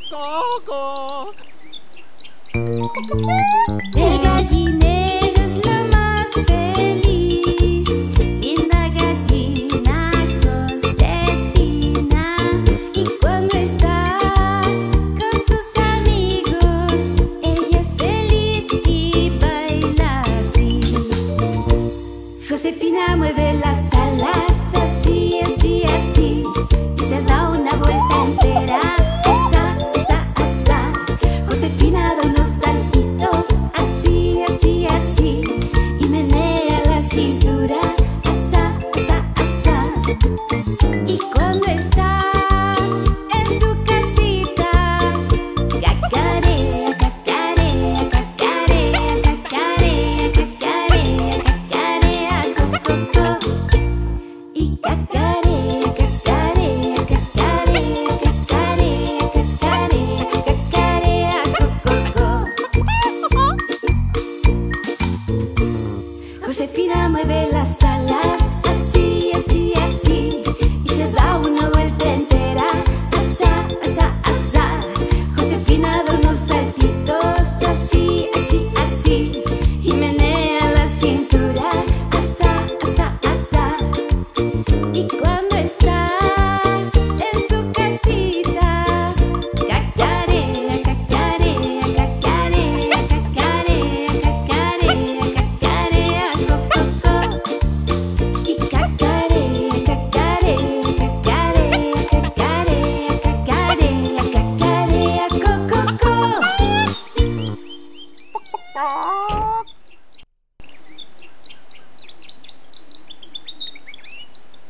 Coco. El gallinero es la más feliz, linda gallina Josefina. Y cuando está con sus amigos, ella es feliz y baila así. Josefina mueve las alas así, así, así, y se da una vuelta entera. Asa, asa, asa. Josefina da unos saltitos así, así, así, y menea la cintura. Asa, asa, asa. Y cuando está en su casita, cacarea, cacarea, cacarea, cacarea, cacarea, cacarea, cococo. Y cacarea, cacarea, cacarea, cacarea, cacarea, cacarea, cococo. Josefina mueve las alas así, así, así, y se da una vuelta entera. Asa, asa, asa. Josefina da unos saltitos así, así, así, y menea la cintura. Asa, asa, asa. Y cuando está